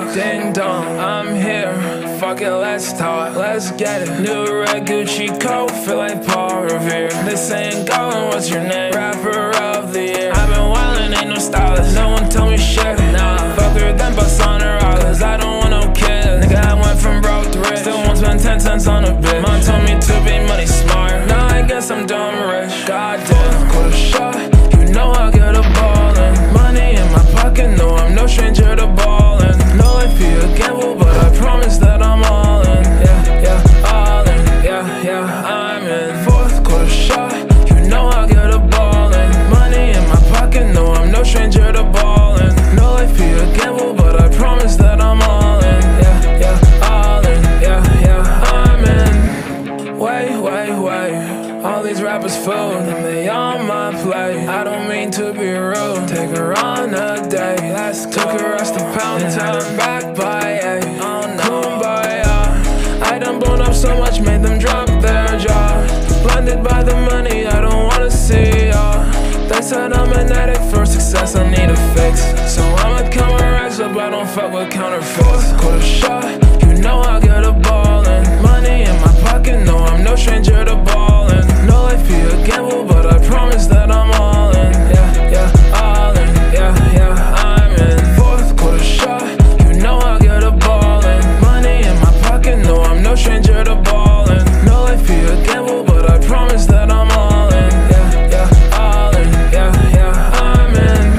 Ding dong, I'm here. Fuck it, let's talk, let's get it. New red Gucci coat, feel like Paul Revere. This ain't going, what's your name? Rapper of the year. I've been wildin', ain't no stylist. No one told me shit. Nah, fuck her, then bust on her olives. I don't want no kids. Nigga, I went from broke to rich. Still won't spend 10 cents on a bitch. Mom told me to be money smart. Now I guess I'm dumb rich. Goddamn, quarter shot. You know I get a ballin'. Money in my pocket, no, I'm no stranger to ballin'. No life be a gamble, but I promise that I'm all in. Yeah, yeah, all in. Yeah, yeah, I'm in. Fourth quarter shot. You know I get a ballin'. Money in my pocket, no, I'm no stranger to ballin'. No life be a gamble, but I promise that I'm all in. Yeah, yeah, all in. Yeah, yeah, I'm in. Wait, wait, wait. All these rappers food, and they on my plate. I don't mean to be rude. Take her on a date. Took her rest to Pound Town. Back by 8. Oh no. Kumbaya. I done blown up so much, made them drop their jaw. Blinded by the money, I don't wanna see y'all. They said I'm an addict for success, I need a fix. So I'ma count my racks up, I don't fuck with counterfeits. Quarter shot, you know I get a ballin'. Money in my pocket, no, I'm no stranger to ballin'. No life be a gamble, but I promise that I'm all in. Yeah, yeah, all in. Yeah, yeah, I'm in. Fourth quarter shot, you know I get a ballin'. Money in my pocket, no, I'm no stranger to ballin'. No life be a gamble, but I promise that I'm all in. Yeah, yeah, all in. Yeah, yeah, I'm in.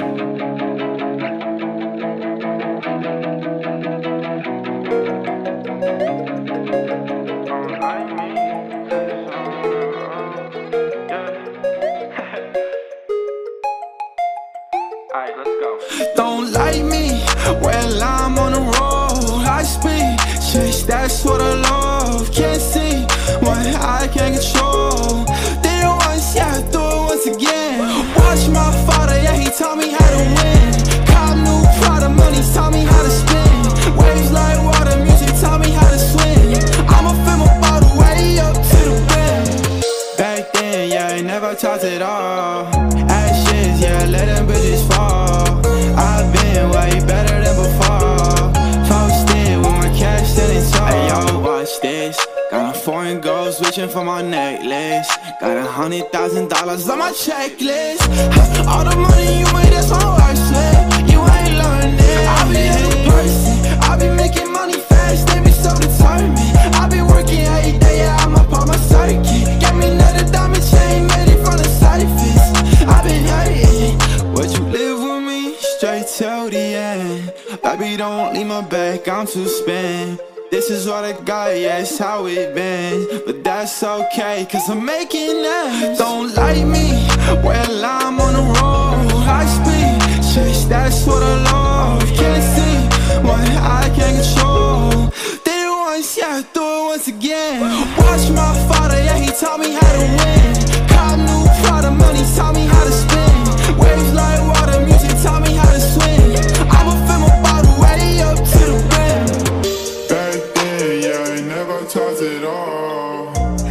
Alright, let's go. Don't like me, well I'm on the road. I speed, chase, that's what I love. Can't see what I can't control. Did it once, yeah, do it once again. Watch my father, yeah, he taught me how to win. Cop new Prada, money taught me how to spin. Waves like water, music taught me how to swim. I'ma fill my bottle way up to the rim. Back then, yeah, I never talked at all. Ashes, yeah, let them bitches fall. I've been way better than before. Posted with my cash standing tall. Hey yo, watch this. Got a foreign gold switching for my necklace. Got $100,000 on my checklist. All the money you made, that's on worthless. You ain't learning. I be a new person. I be making money fast. They be so determined. I be working every day, yeah, I'm up on my circuit. Get me another diamond chain, made it from the surface. I been hurting. Would you live with me straight till the end? Baby, don't leave my back, I'm too spent. This is what I got, yeah, it's how it been. But that's okay, cause I'm making ends. Don't like me, well I'm on the road. I speed, chase, that's what I love. Can't see what I can't control. Did it once, yeah, do it once again. Watch my father, yeah, he taught me how to win. Cop new Prada, money taught me how to spin. Waves like water, music taught me how to swim. I'ma fill my bottle way up to the rim. Back then, yeah, I never talked at all.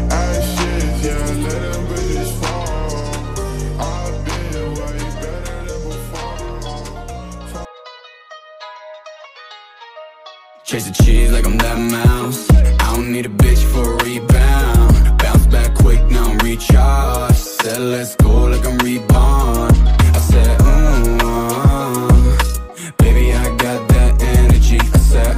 Ashes, yeah, let them bitches fall. I've been way better than before. Chase the cheese like I'm that mouse. I don't need a bitch for a rebound. Bounce back quick, now I'm recharged. Said let's go like I'm reborn. I said, baby, I got that energy. I said,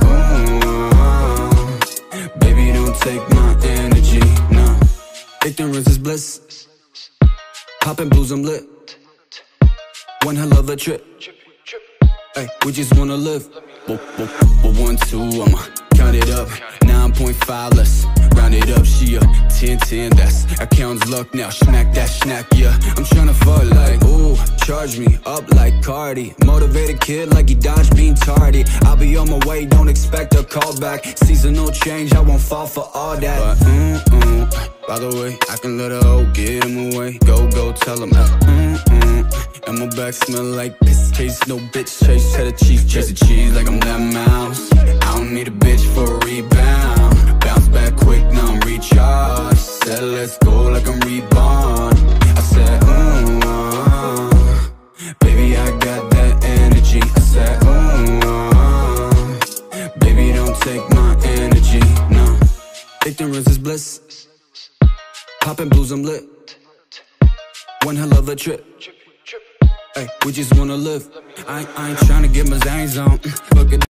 baby, don't take my energy, no. Ignorance is bliss. Poppin' blues, I'm lit. One hell of a trip. Hey, we just wanna live. But 1, 2, I'ma count it up. 9.5, let's round it up. She a 10, that's account's luck now. Smack that snack, yeah. I'm tryna fuck like, ooh, charge me up like Cardi. Motivated kid like he dodged being tardy. I'll be on my way, don't expect a call back. Seasonal change, I won't fall for all that. But by the way, I can let a hoe get him away. Go tell him and my back smell like piss. Case no bitch chase, cheddar cheese. Chase the cheese like I'm that mouse. I don't need a bitch for a rebound. Bounce back quick, now I'm recharged. Said let's go like I'm reborn. I said, baby, I got that energy. I said, trip. Hey, we just wanna live. I ain't tryna get my zangs on. Look at